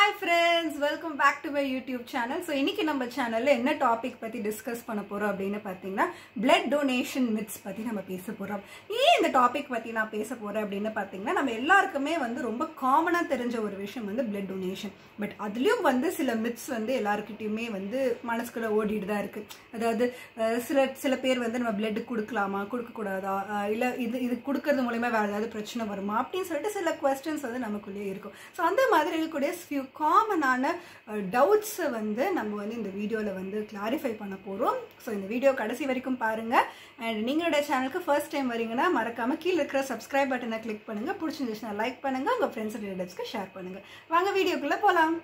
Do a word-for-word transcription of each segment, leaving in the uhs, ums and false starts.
Hi friends, welcome back to my YouTube channel. So இன்னைக்கு நம்ம சேனல்ல என்ன டாபிக் பத்தி டிஸ்கஸ் பண்ண போறோம் அப்படினு பாத்தீங்கன்னா blood donation myths பத்தி நம்ம பேச போறோம். ஏன் இந்த டாபிக் பத்தி நான் பேச போறேன் அப்படினு பாத்தீங்கன்னா நம்ம எல்லாருக்குமே வந்து ரொம்ப காமனா தெரிஞ்ச ஒரு விஷயம் வந்து blood donation. பட் அதுலயும் வந்து சில myths வந்து எல்லார்கிட்டயுமே வந்து மனசுக்குள்ள ஓடிட்டு தான் இருக்கு. அதாவது சில சில பேர் வந்து நம்ம blood கொடுக்கலாமா, கொடுக்க கூடாதா, இல்ல இது இது கொடுக்கிறது மூலமா வேற ஏதாவது பிரச்சனை வருமா அப்படினு சொல்லிட்டு சில क्वेश्चंस வந்து நமக்குள்ளே இருக்கும். சோ அந்த மாதிரி இருக்கக்கூடிய few காமனான டவுட்ஸ் வந்து நம்ம வந்து இந்த வீடியோல வந்து கிளாரிஃபை பண்ண போறோம். சோ இந்த வீடியோ கடைசி வரைக்கும் பாருங்க. and நீங்களோட சேனலுக்கு ஃபர்ஸ்ட் டைம் வரீங்கன்னா மறக்காம கீழ இருக்கிற subscribe பட்டனை கிளிக் பண்ணுங்க. பிடிச்சிருந்துச்சுனா லைக் பண்ணுங்க, உங்க फ्रेंड्स and ரிலேட்டிவ்ஸ்க்கு ஷேர் பண்ணுங்க. வாங்க வீடியோக்குள்ள போலாம்.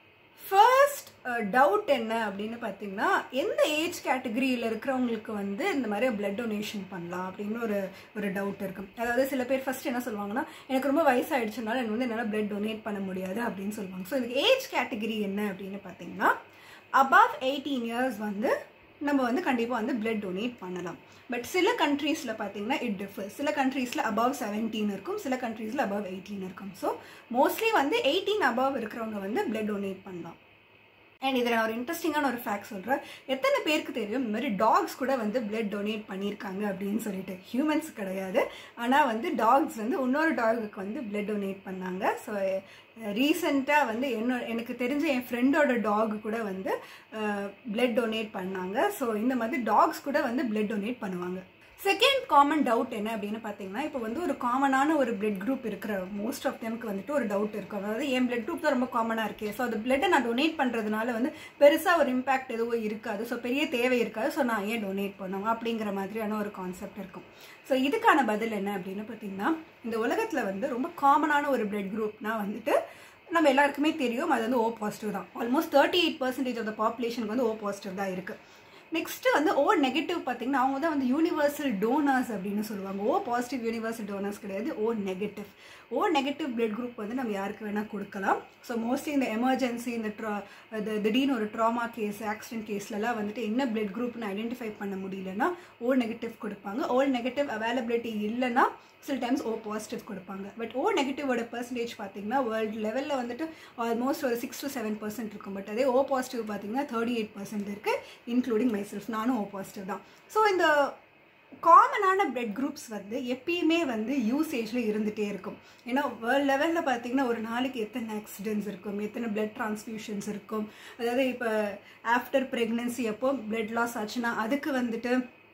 ஃபர்ஸ்ட் டவுட் என்ன அப்படின்னு பார்த்தீங்கன்னா, எந்த ஏஜ் கேட்டகரியில் இருக்கிறவங்களுக்கு வந்து இந்த மாதிரி பிளட் டொனேஷன் பண்ணலாம் அப்படின்னு ஒரு ஒரு டவுட் இருக்கும். அதாவது சில பேர் ஃபர்ஸ்ட் என்ன சொல்லுவாங்கன்னா, எனக்கு ரொம்ப வயசாயிடுச்சுனால எனக்கு வந்து என்னால் பிளட் டொனேட் பண்ண முடியாது அப்படின்னு சொல்லுவாங்க. ஸோ இதுக்கு ஏஜ் கேட்டகரி என்ன அப்படின்னு பார்த்தீங்கன்னா, அபவ் எயிட்டீன் இயர்ஸ் வந்து நம்ம வந்து கண்டிப்பாக வந்து பிளட் டொனேட் பண்ணலாம். பட் சில கண்ட்ரீஸில் பார்த்தீங்கன்னா இட் டிஃபர்ஸ். சில கண்ட்ரீஸில் அபவ் செவன்டீன் இருக்கும், சில கண்ட்ரீஸில் அபவ் எயிட்டீன் இருக்கும். ஸோ மோஸ்ட்லி வந்து எயிட்டீன் அபவ் இருக்கிறவங்க வந்து பிளட் டொனேட் பண்ணலாம். அண்ட் இதில் நான் ஒரு இன்ட்ரெஸ்டிங்கான ஒரு ஃபேக்ட் சொல்கிறேன். எத்தனை பேருக்கு தெரியும் இந்த மாதிரி டாக்ஸ் கூட வந்து பிளட் டொனேட் பண்ணியிருக்காங்க அப்படின்னு சொல்லிட்டு? ஹியூமன்ஸ் கிடையாது, ஆனால் வந்து டாக்ஸ் வந்து இன்னொரு டாகுக்கு வந்து பிளட் டொனேட் பண்ணாங்க. ஸோ ரீசெண்டாக வந்து என்ன எனக்கு தெரிஞ்ச என் ஃப்ரெண்டோட டாக் கூட வந்து பிளட் டொனேட் பண்ணாங்க. ஸோ இந்த மாதிரி டாக்ஸ் கூட வந்து பிளட் டொனேட் பண்ணுவாங்க. செகண்ட் காமன் டவுட் என்ன அப்படின்னு பார்த்தீங்கன்னா, இப்போ வந்து ஒரு காமனான ஒரு பிளட் குரூப் இருக்கிற மோஸ்ட் ஆஃப் தெம்க்கு வந்துட்டு ஒரு டவுட் இருக்கும். அதாவது என் பிளட் குரூப் தான் ரொம்ப காமனாக இருக்கே, ஸோ அந்த பிளட்டை நான் டொனேட் பண்ணுறதுனால வந்து பெருசாக ஒரு இம்பாக்ட் எதுவும் இருக்காது, ஸோ பெரிய தேவை இருக்காது, ஸோ நான் ஏன் டொனேட் பண்ணுவோம் அப்படிங்கிற மாதிரியான ஒரு கான்செப்ட் இருக்கும். ஸோ இதுக்கான பதில் என்ன அப்படின்னு பார்த்தீங்கன்னா, இந்த உலகத்தில் வந்து ரொம்ப காமனான ஒரு பிளட் குரூப்னா வந்துட்டு நம்ம எல்லாருக்குமே தெரியும், அது வந்து ஓ பாசிட்டிவ் தான். Almost thirty eight percentage of the பாப்புலேஷனுக்கு வந்து ஓ பாசிட்டிவ் தான் இருக்குது. நெக்ஸ்ட் வந்து ஓ நெகட்டிவ் பார்த்தீங்கன்னா அவங்க தான் வந்து யூனிவர்சல் டோனர்ஸ் அப்படின்னு சொல்லுவாங்க. ஓ பாசிட்டிவ் யூனிவர்சல் டோனர்ஸ் கிடையாது, O negative. O negative blood group வந்து நம்ம யாருக்கு வேணால் கொடுக்கலாம். ஸோ மோஸ்ட்லி இந்த எமர்ஜென்சி, இந்த ட்ரா இது திடீர்னு ஒரு ட்ராமா கேஸ், ஆக்சிடென்ட் கேஸ்லலாம் வந்துட்டு என்ன பிளட் குரூப்னு ஐடென்டிஃபை பண்ண முடியலன்னா ஓ நெகட்டிவ் கொடுப்பாங்க. ஓ நெகட்டிவ் அவைலபிலிட்டி இல்லைன்னா சில டைம்ஸ் ஓ பாசிட்டிவ் கொடுப்பாங்க. பட் ஓ நெகட்டிவோட பர்சன்டேஜ் பார்த்தீங்கன்னா வேர்ல்டு லெவலில் வந்துட்டு ஆல்மோஸ்ட் ஒரு சிக்ஸ் டு செவன் பர்சன்ட் இருக்கும். பட் அதே ஓ பாசிட்டிவ் பார்த்தீங்கன்னா தேர்ட்டி எயிட் பர்சன்ட் இருக்குது, இன்க்ளூடிங் மை செல்ஃப். நானும் ஓ பாசிட்டிவ் தான். ஸோ இந்த காமனான பிளட் குரூப்ஸ் வந்து எப்பயுமே வந்து யூசேஜில் இருந்துகிட்டே இருக்கும். ஏன்னா வேர்ல்டு லெவலில் பார்த்தீங்கன்னா ஒரு நாளைக்கு எத்தனை ஆக்சிடென்ட்ஸ் இருக்கும், எத்தனை பிளட் டிரான்ஸ்ஃபியூஷன்ஸ் இருக்கும். அதாவது இப்போ ஆஃப்டர் ப்ரெக்னென்சி அப்போ பிளட் லாஸ் ஆச்சுன்னா அதுக்கு வந்துட்டு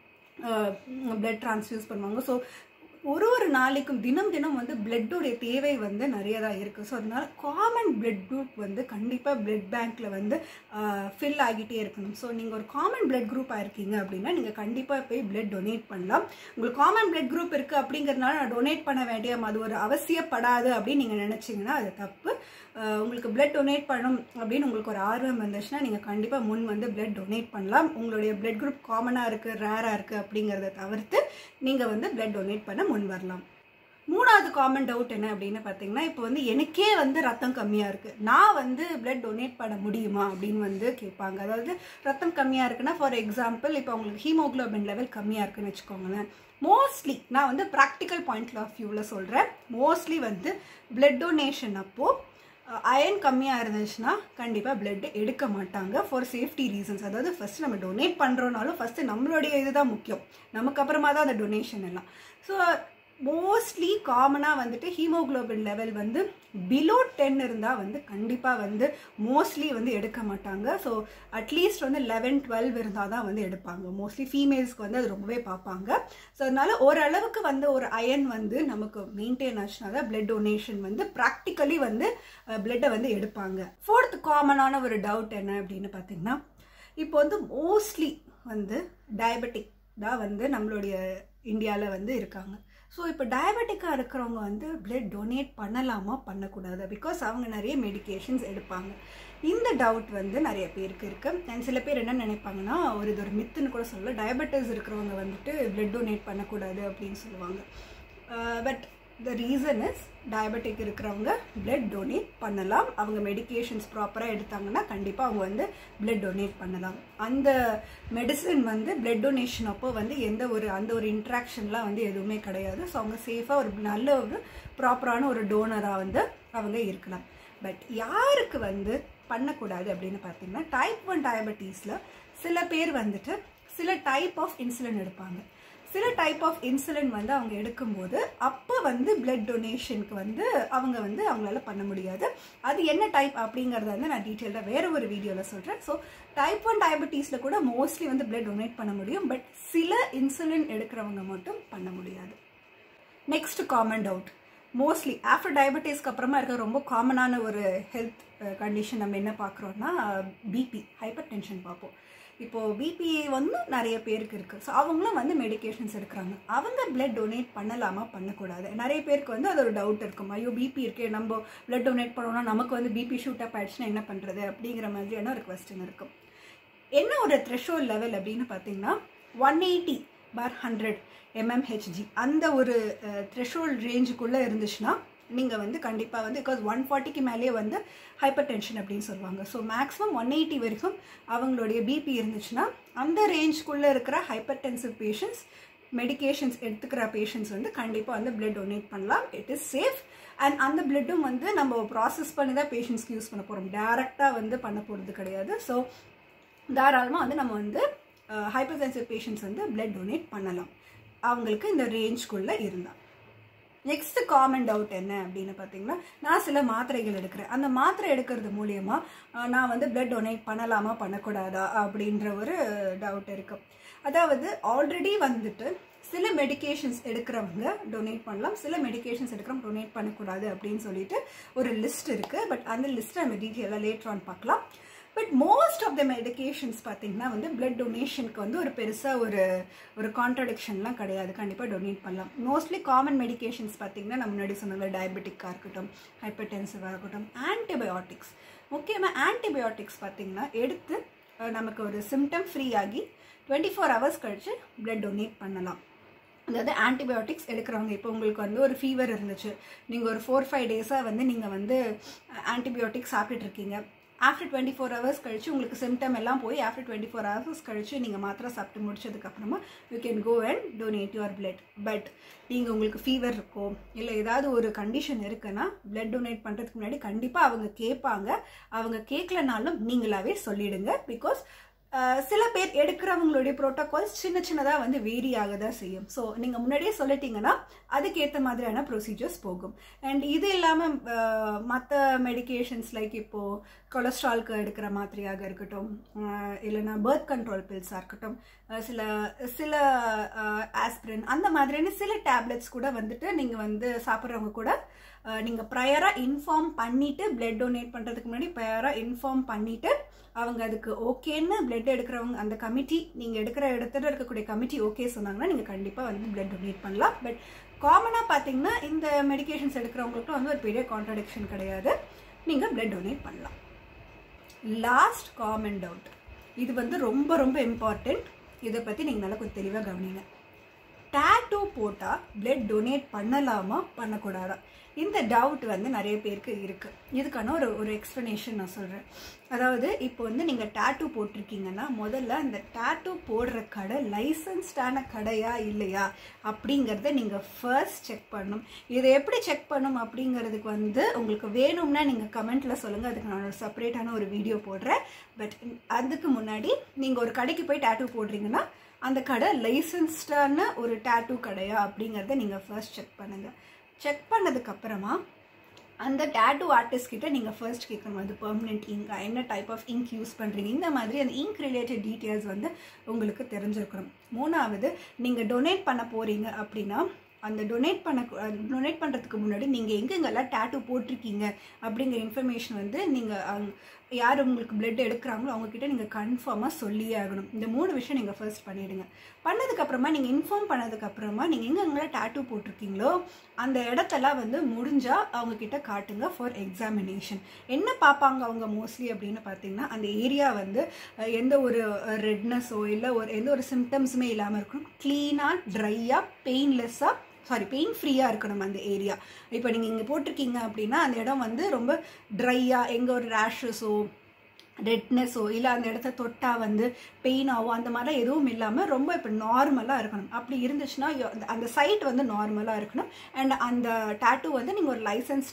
பிளட் டிரான்ஸ்ஃபியூஸ் பண்ணுவாங்க. ஸோ ஒரு ஒரு நாளைக்கும் தினம் தினம் வந்து பிளட்டோடைய தேவை வந்து நிறைய தான் இருக்குது. ஸோ அதனால காமன் பிளட் குரூப் வந்து கண்டிப்பாக பிளட் பேங்க்கில் வந்து ஃபில் ஆகிட்டே இருக்கணும். ஸோ நீங்கள் ஒரு காமன் பிளட் குரூப்பாக இருக்கீங்க அப்படின்னா நீங்கள் கண்டிப்பாக போய் பிளட் டொனேட் பண்ணலாம். உங்களுக்கு காமன் பிளட் குரூப் இருக்குது அப்படிங்கிறதுனால நான் டொனேட் பண்ண வேண்டிய அது ஒரு அவசியப்படாது அப்படின்னு நீங்கள் நினச்சிங்கன்னா அது தப்பு. உங்களுக்கு பிளட் டொனேட் பண்ணணும் அப்படின்னு உங்களுக்கு ஒரு ஆர்வம் வந்துச்சுன்னா நீங்கள் கண்டிப்பாக முன் வந்து பிளட் டொனேட் பண்ணலாம். உங்களுடைய பிளட் குரூப் காமனாக இருக்குது, ரேராக இருக்குது அப்படிங்கிறத தவிர்த்து நீங்கள் வந்து பிளட் டொனேட் பண்ண முன் வரலாம். மூணாவது காமன் டவுட் என்ன அப்படின்னு பார்த்தீங்கன்னா, இப்போ வந்து எனக்கே வந்து ரத்தம் கம்மியாக இருக்குது, நான் வந்து பிளட் டொனேட் பண்ண முடியுமா அப்படின்னு வந்து கேட்பாங்க. அதாவது ரத்தம் கம்மியாக இருக்குன்னா ஃபார் எக்ஸாம்பிள் இப்போ உங்களுக்கு ஹீமோக்ளோபின் லெவல் கம்மியாக இருக்குன்னு வச்சுக்கோங்களேன். மோஸ்ட்லி நான் வந்து ப்ராக்டிக்கல் பாயிண்ட் ஆஃப் வியூவில் சொல்கிறேன், மோஸ்ட்லி வந்து பிளட் டொனேஷன் அப்போது அயன் கம்மியாக இருந்துச்சுன்னா கண்டிப்பாக பிளட் எடுக்க மாட்டாங்க ஃபார் சேஃப்டி ரீசன்ஸ். அதாவது ஃபஸ்ட்டு நம்ம டொனேட் பண்ணுறோனாலும் ஃபஸ்ட்டு நம்மளுடைய இதுதான் முக்கியம், நமக்கு அப்புறமா தான் அந்த டொனேஷன் எல்லாம். ஸோ மோஸ்ட்லி காமனாக வந்துட்டு ஹீமோக்ளோபின் லெவல் வந்து பிலோ டென் இருந்தால் வந்து கண்டிப்பாக வந்து மோஸ்ட்லி வந்து எடுக்க மாட்டாங்க. ஸோ அட்லீஸ்ட் வந்து லெவன் டுவெல் இருந்தால் தான் வந்து எடுப்பாங்க. மோஸ்ட்லி ஃபீமேல்ஸ்க்கு வந்து அது ரொம்பவே பார்ப்பாங்க. ஸோ அதனால ஓரளவுக்கு வந்து ஒரு அயன் வந்து நமக்கு மெயின்டைன் ஆச்சுனா தான் பிளட் டொனேஷன் வந்து ப்ராக்டிக்கலி வந்து பிளட்டை வந்து எடுப்பாங்க. ஃபோர்த் காமனான ஒரு டவுட் என்ன அப்படின்னு பார்த்தீங்கன்னா, இப்போ வந்து மோஸ்ட்லி வந்து டயபெட்டிக் தான் வந்து நம்மளுடைய இந்தியாவில் வந்து இருக்காங்க. ஸோ இப்போ டயபெட்டிக்காக இருக்கிறவங்க வந்து பிளட் டொனேட் பண்ணலாமா பண்ணக்கூடாது? பிகாஸ் அவங்க நிறைய மெடிக்கேஷன்ஸ் எடுப்பாங்க. இந்த டவுட் வந்து நிறைய பேருக்கு இருக்குது. அண்ட் சில பேர் என்ன நினைப்பாங்கன்னா, ஒரு இது ஒரு மித்துன்னு கூட சொல்லலாம், டயபெட்டிஸ் இருக்கிறவங்க வந்துட்டு பிளட் டொனேட் பண்ணக்கூடாது அப்படின்னு சொல்லுவாங்க. But the reason is diabetic இருக்கிறவங்க பிளட் டொனேட் பண்ணலாம். அவங்க மெடிக்கேஷன்ஸ் ப்ராப்பராக எடுத்தாங்கன்னா கண்டிப்பாக அவங்க வந்து பிளட் டொனேட் பண்ணலாம். அந்த மெடிசன் வந்து பிளட் டொனேஷன் அப்போ வந்து எந்த ஒரு அந்த ஒரு இன்ட்ராக்ஷன்லாம் வந்து எதுவுமே கிடையாது. ஸோ அவங்க சேஃபாக ஒரு நல்ல ஒரு ப்ராப்பரான ஒரு டோனராக வந்து அவங்க இருக்கலாம். பட் யாருக்கு வந்து பண்ணக்கூடாது அப்படின்னு பார்த்தீங்கன்னா, டைப் ஒன் டயபெட்டிஸில் சில பேர் வந்துட்டு சில டைப் ஆஃப் இன்சுலின் எடுப்பாங்க. சில டைப் ஆஃப் இன்சுலின் வந்து அவங்க எடுக்கும்போது அப்போ வந்து பிளட் டொனேஷனுக்கு வந்து அவங்க வந்து அவங்களால பண்ண முடியாது. அது என்ன டைப் அப்படிங்கிறத வந்து நான் டீட்டெயிலாக வேறு ஒரு வீடியோவில் சொல்கிறேன். ஸோ டைப் ஒன் டயபெட்டிஸில் கூட மோஸ்ட்லி வந்து பிளட் டொனேட் பண்ண முடியும், பட் சில இன்சுலின் எடுக்கிறவங்க மட்டும் பண்ண முடியாது. Next common doubt, mostly after டயபெட்டிஸ்க்கு அப்புறமா இருக்க ரொம்ப காமனான ஒரு ஹெல்த் கண்டிஷன் நம்ம என்ன பார்க்குறோன்னா பிபி, ஹைப்பர் டென்ஷன் பார்ப்போம். இப்போது பிபி வந்து நிறைய பேருக்கு இருக்குது. ஸோ அவங்களும் வந்து மெடிக்கேஷன்ஸ் எடுக்கிறாங்க. அவங்க பிளட் டொனேட் பண்ணலாமா பண்ணக்கூடாது? நிறைய பேருக்கு வந்து அது ஒரு டவுட் இருக்கும். ஐயோ பிபி இருக்கே, நம்ம பிளட் டொனேட் பண்ணோம்னா நமக்கு வந்து பிபி ஷூட் அப் ஆயிடுச்சுன்னா என்ன பண்ணுறது அப்படிங்கிற மாதிரியான ஒரு கொஸ்டின் இருக்கும். என்ன ஒரு த்ரெஷோல்ட் லெவல் அப்படின்னு பார்த்தீங்கன்னா one eighty by hundred M M H G அந்த ஒரு த்ரெஷோல்ட் ரேஞ்சுக்குள்ளே இருந்துச்சுன்னா நீங்கள் வந்து கண்டிப்பாக வந்து பிகாஸ் ஒன் ஃபார்ட்டிக்கு மேலேயே வந்து ஹைப்பர் டென்ஷன் அப்படின்னு சொல்லுவாங்க. ஸோ மேக்ஸிமம் ஒன் எயிட்டி வரைக்கும் அவங்களுடைய பிபி இருந்துச்சுன்னா அந்த ரேஞ்சுக்குள்ளே இருக்கிற ஹைப்பர் டென்சிவ் பேஷண்ட்ஸ், மெடிக்கேஷன்ஸ் எடுத்துக்கிற பேஷண்ட்ஸ் வந்து கண்டிப்பாக வந்து பிளட் டொனேட் பண்ணலாம். It is safe. அண்ட் அந்த பிளட்டும் வந்து நம்ம ப்ராசஸ் பண்ணி தான் பேஷண்ட்ஸ்க்கு யூஸ் பண்ண போகிறோம், டேரெக்டாக வந்து பண்ண போகிறது கிடையாது. ஸோ தாராளமாக வந்து நம்ம வந்து ஹைப்பர் டென்சிவ் பேஷண்ட்ஸ் வந்து பிளட் டொனேட் பண்ணலாம் அவங்களுக்கு இந்த ரேஞ்சுக்குள்ளே இருந்தால். நெக்ஸ்ட் காமன் டவுட் என்ன அப்படின்னு பார்த்தீங்கன்னா, நான் சில மாத்திரைகள் எடுக்கிறேன், அந்த மாத்திரை எடுக்கிறது மூலயமா நான் வந்து பிளட் டொனேட் பண்ணலாமா பண்ணக்கூடாதா அப்படின்ற ஒரு டவுட் இருக்கு. அதாவது ஆல்ரெடி வந்துட்டு சில மெடிக்கேஷன்ஸ் எடுக்கிறவங்க டொனேட் பண்ணலாம், சில மெடிக்கேஷன்ஸ் எடுக்கிறவங்க டொனேட் பண்ணக்கூடாது அப்படின்னு சொல்லிட்டு ஒரு லிஸ்ட் இருக்குது. பட் அந்த லிஸ்ட்டை நம்ம டீட்டெயிலாக லேட்டர் ஆன் பார்க்கலாம். But most of the medications பார்த்தீங்கன்னா வந்து பிளட் டொனேஷனுக்கு வந்து ஒரு பெருசாக ஒரு ஒரு கான்ட்ரடிக்ஷன்லாம் கிடையாது, கண்டிப்பாக டொனேட் பண்ணலாம். மோஸ்ட்லி காமன் மெடிக்கேஷன்ஸ் பார்த்தீங்கன்னா நம்ம முன்னாடி சொன்னாங்க, டயபெட்டிக்காக இருக்கட்டும், ஹைப்பர் டென்சிவாக இருக்கட்டும், ஆன்டிபயோட்டிக்ஸ். முக்கியமாக ஆன்டிபயோட்டிக்ஸ் பார்த்தீங்கன்னா எடுத்து நமக்கு ஒரு சிம்டம் ஃப்ரீ ஆகி டுவெண்ட்டி ஃபோர் ஹவர்ஸ் கழித்து பிளட் டொனேட் பண்ணலாம். அதாவது ஆன்டிபயோட்டிக்ஸ் எடுக்கிறவங்க, இப்போ உங்களுக்கு வந்து ஒரு ஃபீவர் இருந்துச்சு, நீங்கள் ஒரு ஃபோர் ஃபைவ் டேஸாக வந்து நீங்கள் வந்து ஆன்டிபயோட்டிக்ஸ் சாப்பிட்டுட்டு இருக்கீங்க. ஆஃப்டர் டுவெண்ட்டி ஃபோர் ஹவர்ஸ் கழிச்சு உங்களுக்கு சிம்டம் எல்லாம் போய் ஆஃப்டர் டுவெண்ட்டி ஃபோர் ஹவர்ஸ் கழிச்சு நீங்கள் மாத்திரை சாப்பிட்டு முடிச்சதுக்கப்புறமா you can go and donate your blood. But நீங்கள் உங்களுக்கு ஃபீவர் இருக்கோ இல்லை ஏதாவது ஒரு கண்டிஷன் இருக்குன்னா பிளட் டொனேட் பண்ணுறதுக்கு முன்னாடி கண்டிப்பாக அவங்க கேட்பாங்க. அவங்க கேட்கலனாலும் நீங்களாவே சொல்லிடுங்க. பிகாஸ் சில பேர் எடுக்கிறவங்களுடைய ப்ரோட்டோகால்ஸ் சின்ன சின்னதாக வந்து வேரி ஆக தான் செய்யும். ஸோ நீங்கள் முன்னாடியே சொல்லிட்டீங்கன்னா அதுக்கேற்ற மாதிரியான ப்ரொசீஜர்ஸ் போகும். அண்ட் இது இல்லாமல் மற்ற மெடிக்கேஷன்ஸ் லைக் இப்போது கொலஸ்ட்ரால்க்கு எடுக்கிற மாத்திரையாக இருக்கட்டும், இல்லைன்னா பர்த் கண்ட்ரோல் பில்ஸாக இருக்கட்டும், சில சில ஆஸ்பிரின் அந்த மாதிரியான சில டேப்லெட்ஸ் கூட வந்துட்டு நீங்கள் வந்து சாப்பிட்றவங்க கூட நீங்கள் ப்ரையராக இன்ஃபார்ம் பண்ணிவிட்டு பிளட் டொனேட் பண்ணுறதுக்கு முன்னாடி ப்ரையராக இன்ஃபார்ம் பண்ணிவிட்டு அவங்க அதுக்கு ஓகேன்னு பிளட் எடுக்கிறவங்க அந்த கமிட்டி, நீங்கள் எடுக்கிற இடத்துல இருக்கக்கூடிய கமிட்டி ஓகே சொன்னாங்கன்னா நீங்கள் கண்டிப்பாக வந்து பிளட் டொனேட் பண்ணலாம். பட் காமனாக பார்த்தீங்கன்னா இந்த மெடிக்கேஷன்ஸ் எடுக்கிறவங்களுக்கும் வந்து ஒரு பெரிய கான்ட்ரடிக்ஷன் கிடையாது, நீங்கள் பிளட் டொனேட் பண்ணலாம். லாஸ்ட் காமன் டவுட், இது வந்து ரொம்ப ரொம்ப இம்பார்ட்டண்ட், இதை பற்றி நீங்கள் நல்லா கொஞ்சம் தெளிவாக கவனிங்க. டேட்டூ போட்டால் பிளட் டொனேட் பண்ணலாமா பண்ணக்கூடாதா? இந்த டவுட் வந்து நிறைய பேருக்கு இருக்குது. இதுக்கான ஒரு ஒரு எக்ஸ்ப்ளனேஷன் நான் சொல்கிறேன். அதாவது இப்போ வந்து நீங்கள் டேட்டூ போட்டிருக்கீங்கன்னா முதல்ல அந்த டேட்டூ போடுற கடை லைசன்ஸ்டான கடையா இல்லையா அப்படிங்கிறத நீங்கள் ஃபர்ஸ்ட் செக் பண்ணணும். இதை எப்படி செக் பண்ணணும் அப்படிங்கிறதுக்கு வந்து உங்களுக்கு வேணும்னா நீங்கள் கமெண்ட்டில் சொல்லுங்கள், அதுக்கு நான் ஒரு செப்பரேட்டான ஒரு வீடியோ போடுறேன். பட் அதுக்கு முன்னாடி நீங்கள் ஒரு கடைக்கு போய் டேட்டூ போடுறீங்கன்னா அந்த கடை லைசன்ஸ்டான ஒரு டேட்டூ கடையா அப்படிங்கிறத நீங்கள் ஃபர்ஸ்ட் செக் பண்ணுங்கள். செக் பண்ணதுக்கப்புறமா அந்த டேட்டூ ஆர்டிஸ்ட் கிட்ட நீங்கள் ஃபர்ஸ்ட் கேட்கணும், அது பெர்மனெண்ட் இங்கா, என்ன டைப் ஆஃப் இங்க் யூஸ் பண்ணுறீங்க, இந்த மாதிரி அந்த இங்க் ரிலேட்டட் டீட்டெயில்ஸ் வந்து உங்களுக்கு தெரிஞ்சிருக்கணும். மூணாவது, நீங்கள் டொனேட் பண்ண போகிறீங்க அப்படின்னா அந்த டொனேட் பண்ண டொனேட் பண்ணுறதுக்கு முன்னாடி நீங்கள் எங்கெங்கெல்லாம் டேட்டூ போட்டிருக்கீங்க அப்படிங்கிற இன்ஃபர்மேஷன் வந்து நீங்கள் யார் உங்களுக்கு பிளட் எடுக்கிறாங்களோ அவங்கக்கிட்ட நீங்கள் கன்ஃபார்மாக சொல்லியே ஆகணும். இந்த மூணு விஷயம் நீங்கள் ஃபர்ஸ்ட் பண்ணிவிடுங்க. பண்ணதுக்கப்புறமா நீங்கள் இன்ஃபார்ம் பண்ணதுக்கப்புறமா நீங்கள் எங்கெங்கெல்லாம் டேட்டூ போட்டிருக்கீங்களோ அந்த இடத்தெல்லாம் வந்து முடிஞ்சால் அவங்கக்கிட்ட காட்டுங்க ஃபார் எக்ஸாமினேஷன். என்ன பார்ப்பாங்க அவங்க மோஸ்ட்லி அப்படின்னு பார்த்தீங்கன்னா அந்த ஏரியா வந்து எந்த ஒரு ரெட்னஸோ இல்லை ஒரு எந்த ஒரு சிம்டம்ஸுமே இல்லாமல் இருக்கணும், க்ளீனாக ட்ரையாக பெயின்லெஸ்ஸாக சாரி பெயின் ஃப்ரீயாக இருக்கணும் அந்த ஏரியா. இப்போ நீங்கள் இங்கே போட்டிருக்கீங்க அப்படின்னா அந்த இடம் வந்து ரொம்ப ட்ரையாக, எங்கே ஒரு ரேஷஸோ ரெட்னஸோ இல்லை அந்த இடத்த தொட்டால் வந்து பெயினாவோ அந்த மாதிரிலாம் எதுவும் இல்லாமல் ரொம்ப இப்போ நார்மலாக இருக்கணும். அப்படி இருந்துச்சுன்னா அந்த சைட் வந்து நார்மலாக இருக்கணும். அண்ட் அந்த டேட்டூ வந்து நீங்கள் ஒரு லைசன்ஸ்டான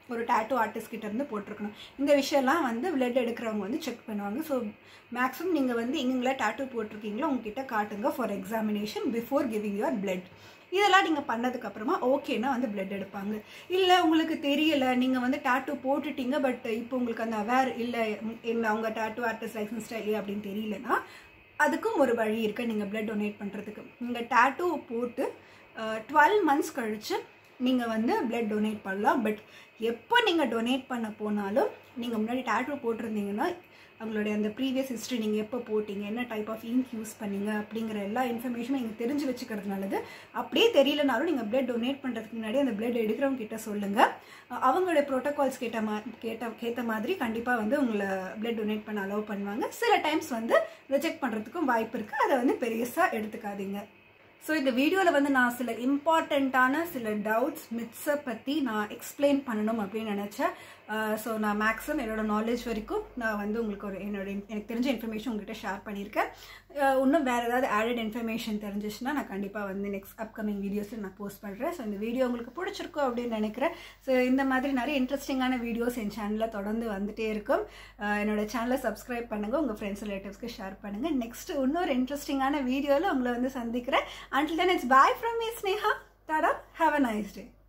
ஒரு டாட்டூ ஆர்டிஸ்ட் கிட்ட இருந்து போட்டிருக்கணும். இந்த விஷயம்லாம் வந்து பிளட் எடுக்கிறவங்க வந்து செக் பண்ணுவாங்க. ஸோ மேக்ஸிமம் நீங்கள் வந்து எங்கெங்கெல்லாம் டாட்டூ போட்டிருக்கீங்களோ உங்ககிட்ட காட்டுங்க for examination before giving your blood. இதெல்லாம் நீங்கள் பண்ணதுக்கப்புறமா ஓகேனா வந்து பிளட் எடுப்பாங்க. இல்லை உங்களுக்கு தெரியலை, நீங்கள் வந்து டாட்டூ போட்டுட்டீங்க பட் இப்போ உங்களுக்கு அந்த அவேர் இல்லை, என்ன அவங்க டாட்டூ ஆர்டிஸ்ட் லைசன்ஸ் இல்லையா அப்படின்னு தெரியலன்னா அதுக்கும் ஒரு வழி இருக்குது நீங்கள் பிளட் டொனேட் பண்ணுறதுக்கு. நீங்கள் டாட்டூ போட்டு டுவெல் மந்த்ஸ் கழித்து நீங்கள் வந்து பிளட் டொனேட் பண்ணலாம். பட் எப்போ நீங்கள் டொனேட் பண்ண போனாலும் நீங்கள் முன்னாடி டாட்டூ போட்டிருந்தீங்கன்னா அவங்களுடைய அந்த ப்ரீவியஸ் ஹிஸ்ட்ரி, நீங்கள் எப்போ போட்டிங்க, என்ன டைப் ஆஃப் இங்க் யூஸ் பண்ணீங்க அப்படிங்கிற எல்லா இன்ஃபர்மேஷனும் நீங்கள் தெரிஞ்சு வச்சுக்கிறது நல்லது. அப்படியே தெரியலனாலும் நீங்கள் பிளட் டொனேட் பண்ணுறதுக்கு முன்னாடி அந்த பிளட் எடுக்கிறவங்க கிட்ட சொல்லுங்கள். அவங்களுடைய ப்ரோட்டோகால்ஸ் கேட்ட மா கேட்ட கேட்ட மாதிரி கண்டிப்பாக வந்து உங்களை பிளட் டொனேட் பண்ண அலோவ் பண்ணுவாங்க. சில டைம்ஸ் வந்து ரிஜெக்ட் பண்ணுறதுக்கும் வாய்ப்பு இருக்குது. அதை வந்து பெருசாக எடுத்துக்காதீங்க. ஸோ இந்த வீடியோவில் வந்து நான் சில இம்பார்ட்டண்ட்டான சில டவுட்ஸ் மித்ஸை பற்றி நான் எக்ஸ்பிளைன் பண்ணணும் அப்படின்னு நினச்சேன். ஸோ நான் மேக்ஸிமம் என்னோட நாலேஜ் வரைக்கும் நான் வந்து உங்களுக்கு ஒரு என்னோட எனக்கு தெரிஞ்ச இன்ஃபர்மேஷன் உங்கள்கிட்ட ஷேர் பண்ணியிருக்கேன். இன்னும் வேறு ஏதாவது ஆடட் இன்ஃபர்மேஷன் தெரிஞ்சிச்சுன்னா நான் கண்டிப்பாக வந்து நெக்ஸ்ட் அப்கமிங் வீடியோஸில் நான் போஸ்ட் பண்ணுறேன். ஸோ இந்த வீடியோ உங்களுக்கு பிடிச்சிருக்கும் அப்படின்னு நினைக்கிறேன். ஸோ இந்த மாதிரி நிறைய இன்ட்ரெஸ்டிங்கான வீடியோஸ் என் சேனலில் தொடர்ந்து வந்துகிட்டே இருக்கும். என்னோட சேனலை சப்ஸ்கிரைப் பண்ணுங்கள், உங்கள் ஃப்ரெண்ட்ஸ் ரிலேட்டிவ்ஸ்க்கு ஷேர் பண்ணுங்கள். நெக்ஸ்ட் இன்னொரு இன்ட்ரெஸ்டிங்கான வீடியோவில் உங்களை வந்து சந்திக்கிறேன். Until then, it's bye from me, Sneha. Tada. Have a nice day.